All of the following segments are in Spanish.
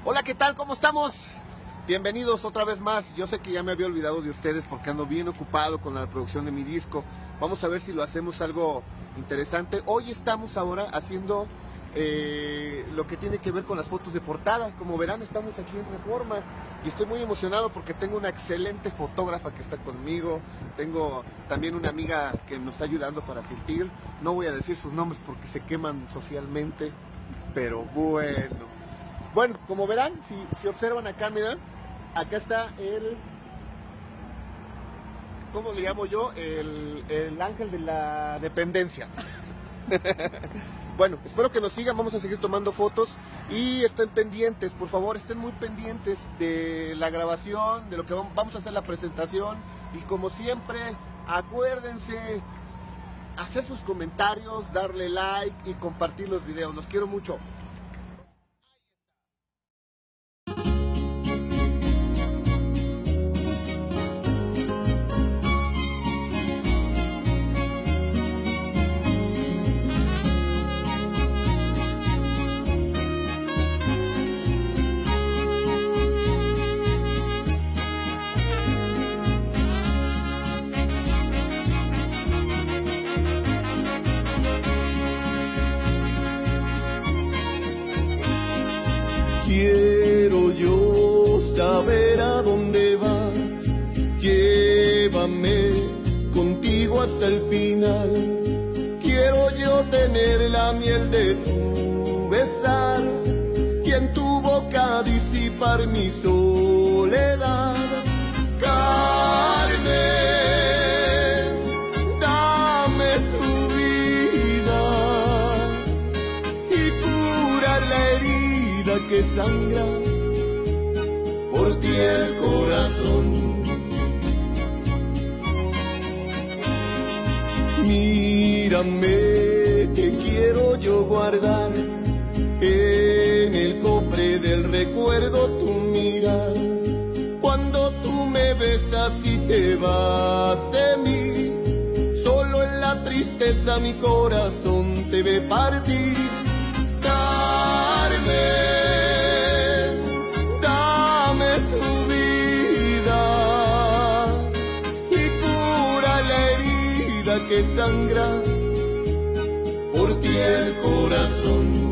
Hola, ¿qué tal? ¿Cómo estamos? Bienvenidos otra vez más. Yo sé que ya me había olvidado de ustedes porque ando bien ocupado con la producción de mi disco. Vamos a ver si lo hacemos algo interesante. Hoy estamos ahora haciendo lo que tiene que ver con las fotos de portada. Como verán, estamos aquí en Reforma y estoy muy emocionado porque tengo una excelente fotógrafa que está conmigo. Tengo también una amiga que nos está ayudando para asistir. No voy a decir sus nombres porque se queman socialmente, pero bueno, como verán, si observan acá, miren, acá está ¿cómo le llamo yo? El ángel de la dependencia. Bueno, espero que nos sigan, vamos a seguir tomando fotos y estén pendientes, por favor, estén muy pendientes de la grabación, de lo que vamos a hacer la presentación y como siempre, acuérdense hacer sus comentarios, darle like y compartir los videos, los quiero mucho. Quiero yo saber a dónde vas, llévame contigo hasta el final. Quiero yo tener la miel de tu besar y en tu boca disipar mi soledad. Carmen, dame tu vida y curar la herida que sangra por ti el corazón. Mírame que quiero yo guardar en el cofre del recuerdo tu mirar. Cuando tú me besas y te vas de mí, solo en la tristeza mi corazón te ve partir. Carmen, dame tu vida y cura la herida que sangra por ti el corazón.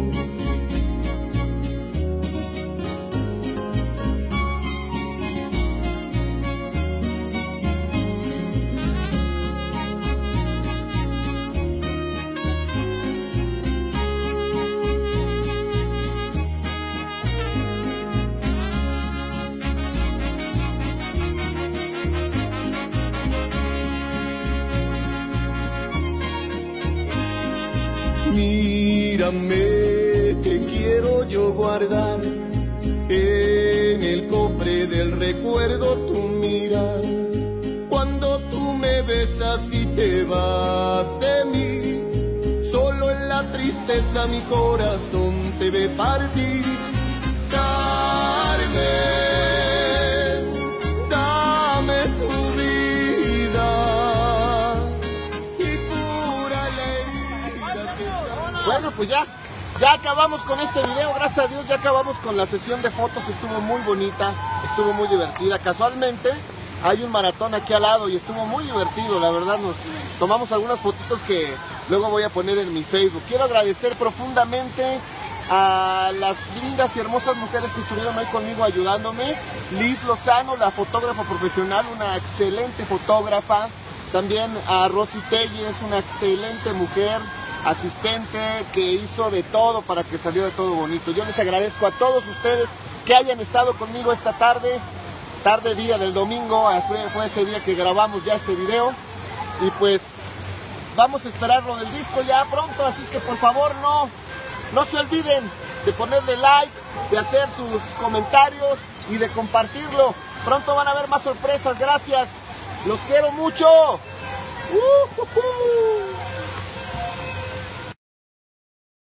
Mírame que quiero yo guardar en el cofre del recuerdo tu mirar. Cuando tú me besas y te vas de mí, solo en la tristeza mi corazón te ve partir. Carmen, dame tu vida y cura la herida que sangra. Bueno, pues ya acabamos con este video, gracias a Dios ya acabamos con la sesión de fotos, estuvo muy bonita, estuvo muy divertida. Casualmente hay un maratón aquí al lado y estuvo muy divertido, la verdad nos tomamos algunas fotitos que luego voy a poner en mi Facebook. Quiero agradecer profundamente a las lindas y hermosas mujeres que estuvieron ahí conmigo ayudándome. Liz Lozano, la fotógrafa profesional, una excelente fotógrafa. También a Rosy Telles, una excelente mujer, asistente, que hizo de todo para que saliera todo bonito. Yo les agradezco a todos ustedes que hayan estado conmigo esta tarde día del domingo, fue ese día que grabamos ya este video. Y pues vamos a esperar lo del disco ya pronto, así que por favor no se olviden de ponerle like, de hacer sus comentarios y de compartirlo. Pronto van a haber más sorpresas, gracias, los quiero mucho.